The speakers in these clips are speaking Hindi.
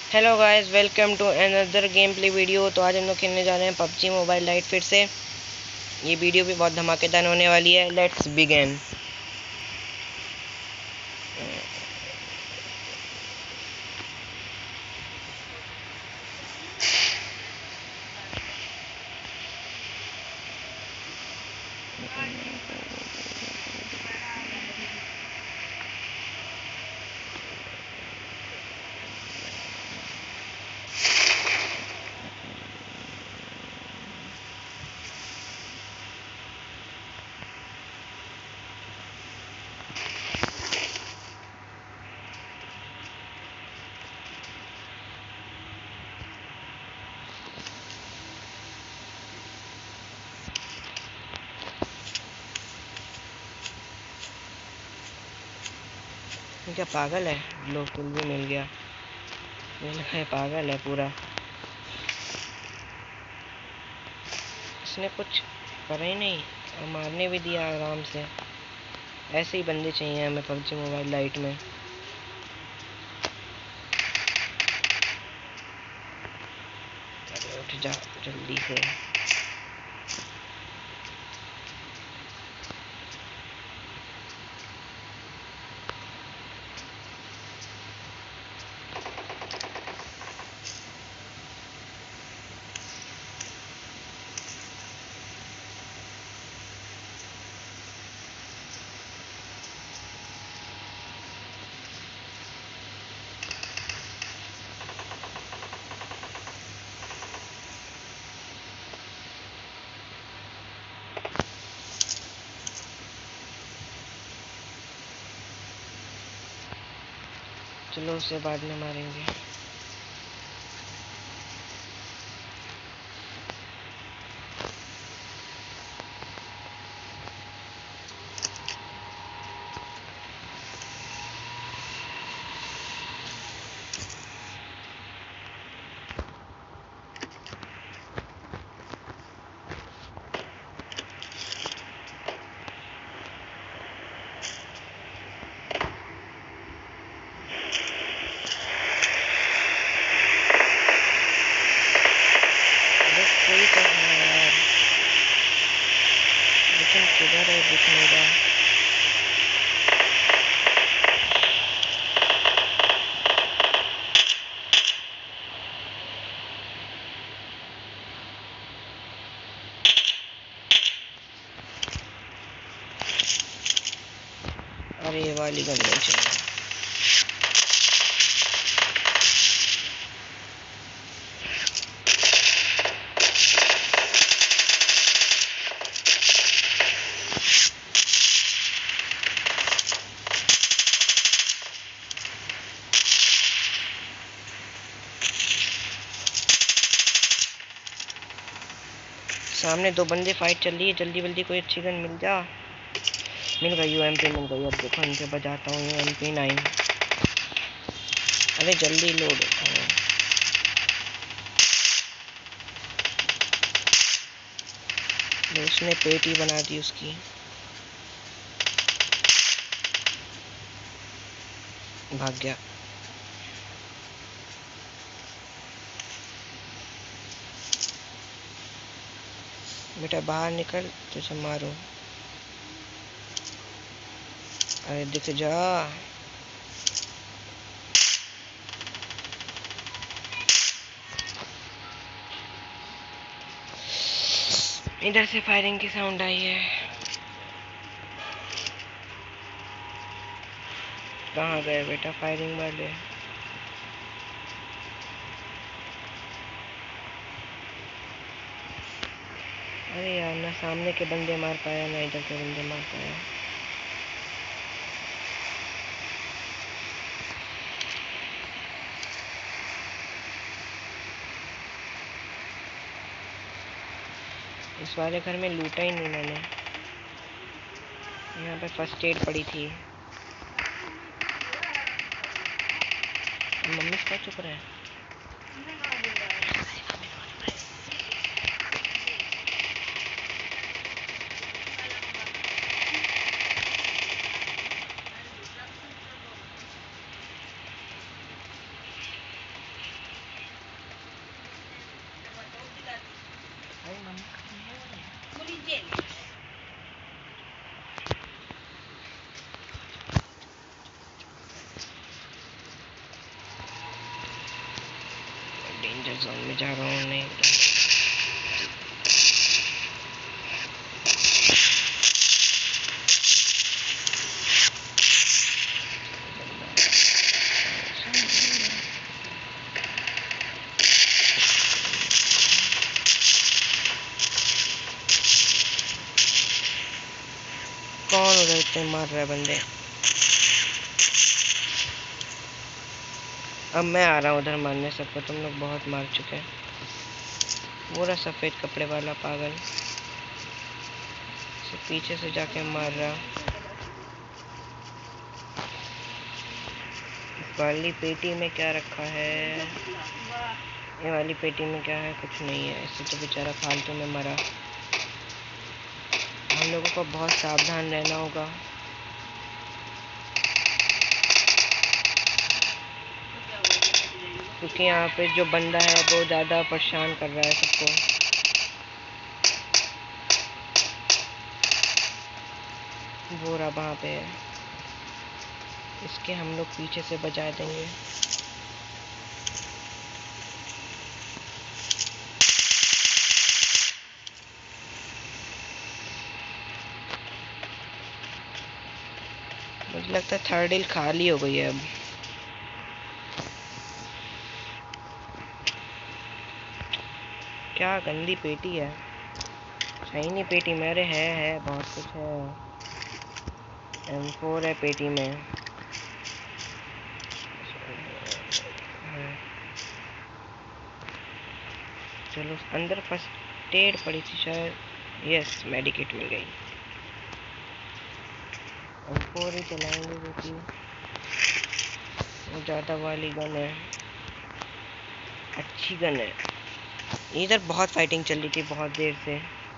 Hello guys, welcome to another game play video. तो आज हम लोग खेलने जा रहे हैं पबजी मोबाइल लाइट फिर से। ये वीडियो भी बहुत धमाकेदार होने वाली है। Let's begin. क्या पागल है? लो किल भी मिल गया। ये पागल है पूरा। इसने कुछ करा ही नहीं और मारने भी दिया आराम से। ऐसे ही बंदे चाहिए हमें पबजी मोबाइल लाइट में। अरे उठ जा जल्दी से। चलो उसे बाद में मारेंगे। कोई तो है यार, लेकिन किधर है दिख नहीं रहा। अरे ये वाली गन नहीं चाहिए। सामने दो बंदे फाइट चल रही है। जल्दी जल्दी कोई अच्छी गन मिल जा। मिल गई यूएमपी मिल गई। अब देखो इनके बजाता हूँ यूएमपी 9। अरे जल्दी लोड। उसने पेट ही बना दी उसकी। भाग गया। बेटा बाहर निकल, तुझे मारो। अरे दिख जा। इधर से फायरिंग की साउंड आई है। कहाँ गए बेटा फायरिंग वाले? अरे यार, ना सामने के बंदे मार पाया ना इधर के बंदे मार पाया। इस वाले घर में लूटा ही नहीं मैंने। यहाँ पे फर्स्ट एड पड़ी थी। मम्मी इसका चुप रहे। डेंजर जोन में जा रहा हूँ। नहीं कौन उधर इतने मार रहा है बंदे। अब मैं आ रहा हूँ उधर मारने सबको, तुम लोग बहुत मार चुके हैं। वो रहा सफ़ेद कपड़े वाला पागल, पीछे से जाके मार रहा। वाली पेटी में क्या रखा है? ये वाली पेटी में क्या है? कुछ नहीं है। इससे तो बेचारा फालतू में मरा। हम लोगों को बहुत सावधान रहना होगा। क्योंकि यहाँ पे जो बंदा है वो ज़्यादा परेशान कर रहा है सबको। वो रहा वहाँ पे है, इसके हम लोग पीछे से बजा देंगे। मुझे लगता है थर्ड हिल खाली हो गई है अब। क्या गंदी पेटी है। शाइनी पेटी मेरे है बहुत कुछ है। M4 है पेटी में। चलो अंदर फर्स्ट एड पड़ी थी शायद। यस, मेडिकेट मिल गई। M4 ही चलाएंगे क्योंकि वो ज़्यादा वाली गन है, अच्छी गन है। इधर बहुत फाइटिंग चल रही थी बहुत देर से।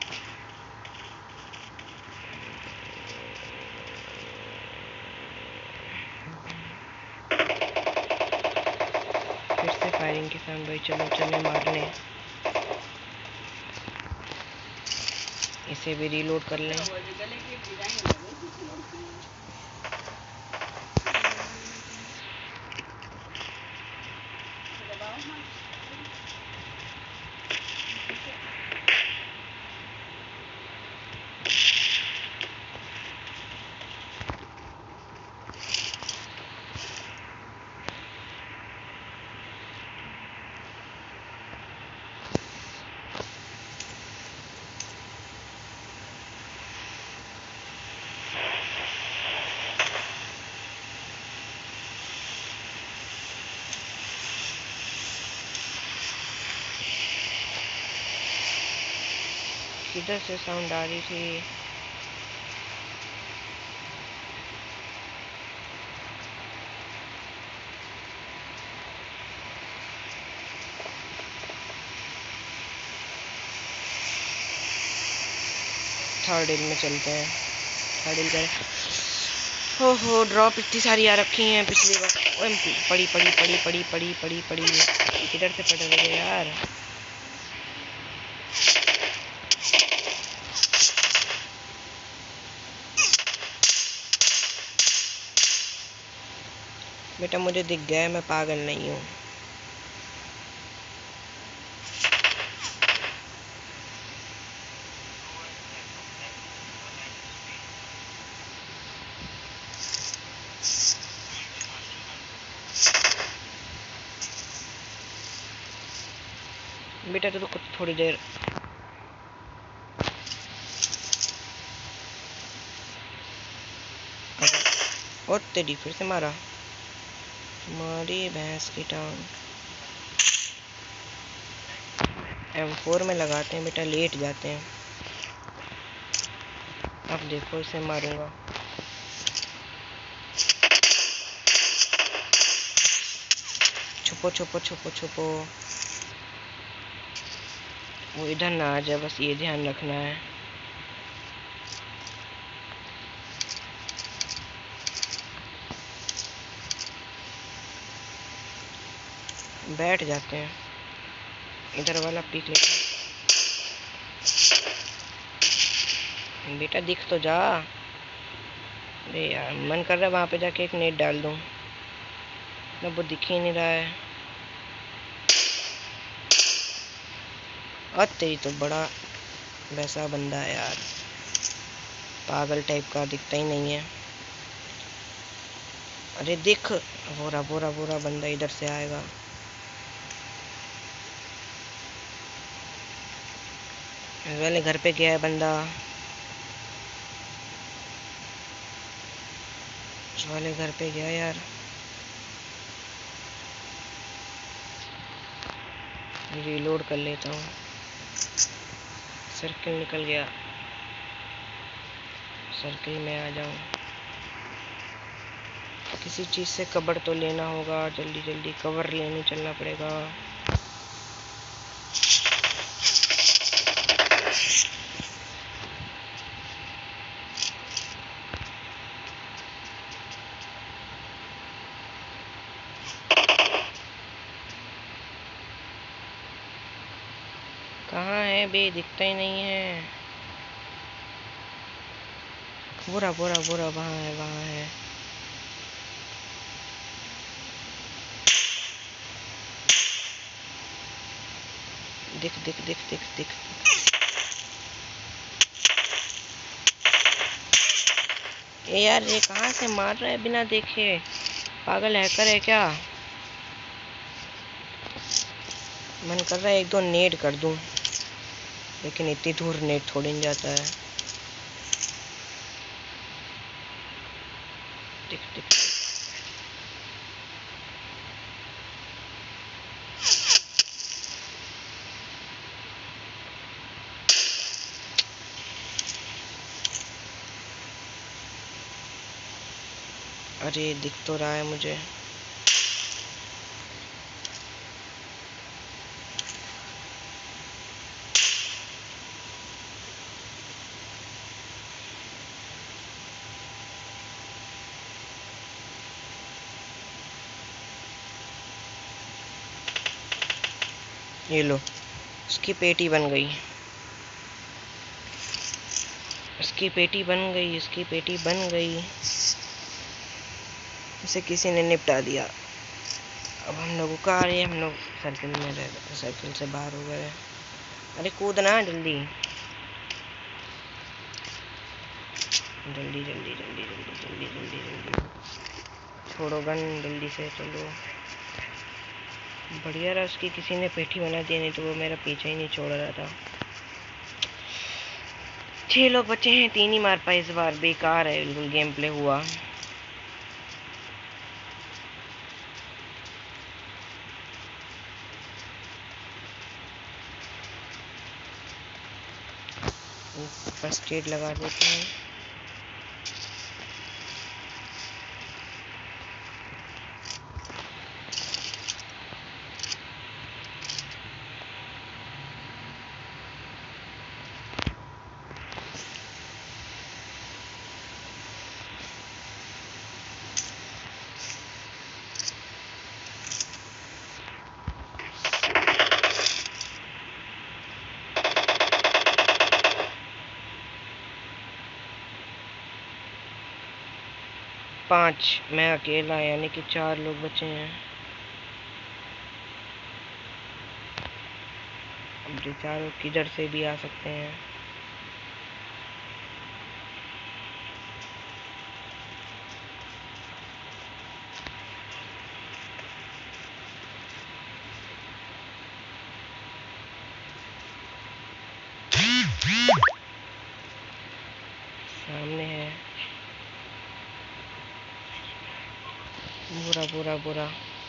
फिर से फायरिंग के साथ भाई। चलो चले मारने। इसे भी रीलोड कर लें। किधर से साउंड आ रही थी? थर्ड हिल में चलते हैं। थर्ड हिल करें। हो ड्रॉप इतनी सारी आ रखी हैं पिछली बार। पड़ी पड़ी पड़ी पड़ी पड़ी पड़ी पड़ी किधर से पड़ रही है यार? बेटा मुझे दिख गया है, मैं पागल नहीं हूँ। बेटा तो कुछ थोड़ी देर। और तेरी फिर से मारा। मारी भैंस की टांग। M4 में लगाते हैं बेटा, लेट जाते हैं। अब देखो इसे मारूंगा। छुपो छुपो छुपो छुपो। वो इधर ना आ जाए, बस ये ध्यान रखना है। बैठ जाते हैं। इधर वाला पीक लेते हैं। बेटा दिख तो जा। अरे यार मन कर रहा है वहाँ पे जाके एक नेट डाल दूँ, ना वो दिख ही नहीं रहा है। और तेरी तो बड़ा वैसा बंदा है यार, पागल टाइप का, दिखता ही नहीं है। अरे देख, बोरा बोरा बोरा बंदा इधर से आएगा। इस वाले घर पे गया है बंदा, इस वाले घर पे गया यार। रीलोड कर लेता हूँ। सर्किल निकल गया, सर्किल में आ जाऊँ। किसी चीज़ से कवर तो लेना होगा, जल्दी जल्दी कवर लेने चलना पड़ेगा। कहाँ है बे, दिखता ही नहीं है। बोरा बोरा बोरा, वहाँ है वहाँ है। दिख दिख दिख दिख दिख। ये यार ये कहाँ से मार रहा है बिना देखे, पागल हैकर है क्या? मन कर रहा है एक दो नेट कर दूं, लेकिन इतनी दूर नेट थोड़ी नहीं जाता है। टिक टिक टिक। अरे दिख तो रहा है मुझे। ये लो, उसकी पेटी बन गई, उसकी पेटी बन गई, उसकी पेटी बन गई। उसे किसी ने निपटा दिया। अब हम लोगों का आ रही है, हम लोग सर्किल में रह गए, सर्किल से बाहर हो गए। अरे कूदना जल्दी जल्दी जल्दी जल्दी जल्दी जल्दी जल्दी जल्दी। छोड़ो गन, जल्दी से चलो। बढ़िया रहा उसकी किसी ने पेटी बना दी, नहीं तो वो मेरा पीछा ही नहीं छोड़ रहा था। 6 लोग बचे हैं, 3 ही मार पाए इस बार। बेकार है बिल्कुल गेम प्ले हुआ। फर्स्ट एड लगा देते हैं। पांच, मैं अकेला, यानी कि 4 लोग बचे हैं। अब ये चारों किधर से भी आ सकते हैं। सामने है, बुरा बुरा बुरा।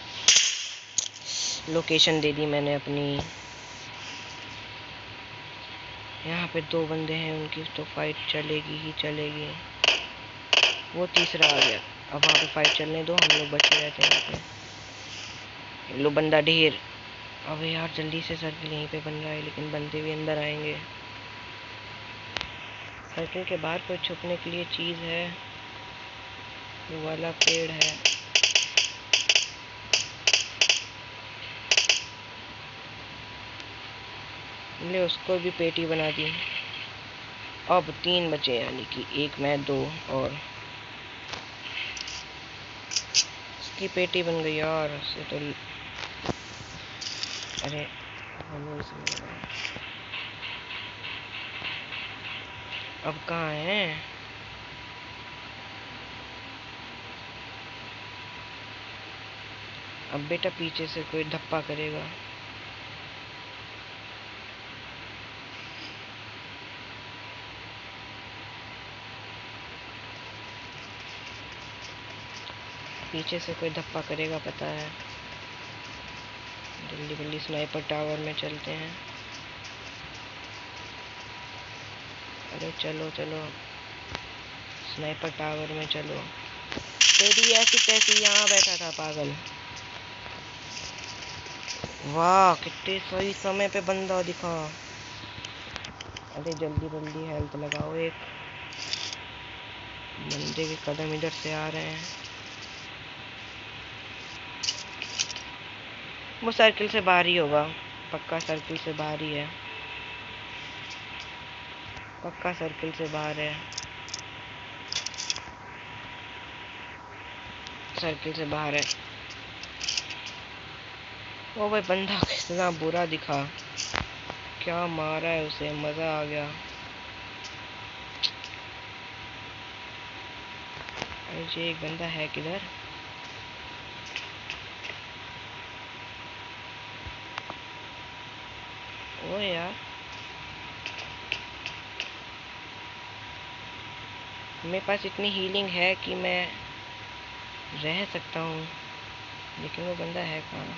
लोकेशन दे दी मैंने अपनी। यहाँ पे 2 बंदे हैं, उनकी तो फाइट चलेगी ही चलेगी। वो तीसरा आ गया। अब वहाँ पे फाइट चलने दो, हम लोग बचे रहते हैं यहाँ पे। लो बंदा ढेर। अबे यार जल्दी से, सर्किल यहीं पे बन रहा है, लेकिन बंदे भी अंदर आएंगे। सर्किल के बाहर कोई छुपने के लिए चीज़ है, वो वाला पेड़ है। ले उसको भी पेटी बना दी। अब 3 बचे, यानी कि 1 मैं 2 और इसकी पेटी बन गई यार। से तो अरे हमें अब कहाँ है? अब बेटा पीछे से कोई धप्पा करेगा। पीछे से कोई धप्पा करेगा पता है। जल्दी जल्दी स्नाइपर टावर में चलते हैं। अरे चलो चलो स्नाइपर टावर में चलो। तेरी ऐसी तैसी यहाँ बैठा था पागल। वाह कितने सही समय पे बंदा दिखा। अरे जल्दी जल्दी हेल्थ लगाओ। एक बंदे के कदम इधर से आ रहे हैं। वो सर्किल से बाहर ही होगा, पक्का सर्किल से बाहर ही है, पक्का सर्किल से बाहर है, सर्किल से बाहर है। वो भाई बंदा कितना बुरा दिखा, क्या मारा है उसे, मजा आ गया। अरे ये एक बंदा है किधर? ओ यार मेरे पास इतनी हीलिंग है कि मैं रह सकता हूँ, लेकिन वो बंदा है कहाँ?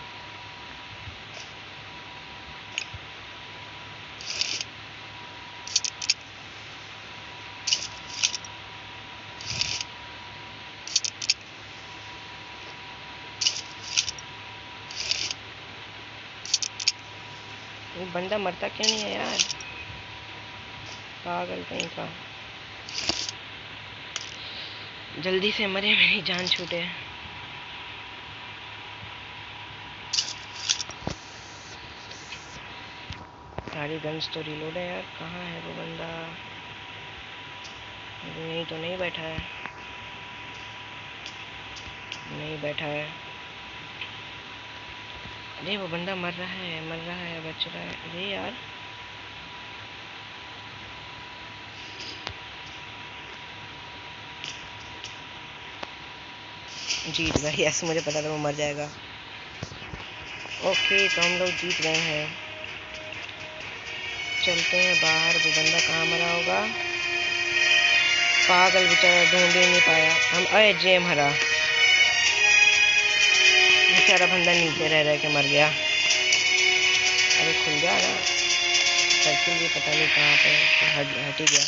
वो बंदा मरता क्यों नहीं है यार, पागल कहीं का। जल्दी से मरे, मेरी जान छूटे। सारी गन्स तो रिलोड है यार। कहाँ है वो बंदा? यहीं तो नहीं बैठा है, नहीं बैठा है। अरे वो बंदा मर रहा है, मर रहा है, बच रहा है। अरे यार जीत गए। यस मुझे पता था वो मर जाएगा। ओके तो हम लोग जीत गए हैं। चलते हैं बाहर। वो बंदा कहाँ मरा होगा? पागल बेचारा, ढूंढ ही नहीं पाया हम। अरे जेम हरा, बेचारा बंदा नीचे रह रह के मर गया। अरे खुल गया ना सर्किल भी, पता नहीं कहाँ पे हट ही गया।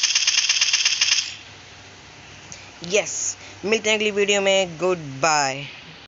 यस मिलते हैं अगली वीडियो में। Good bye.